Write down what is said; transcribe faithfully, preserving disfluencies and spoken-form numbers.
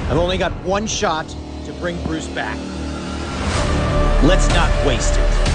I've only got one shot to bring Bruce back. Let's not waste it.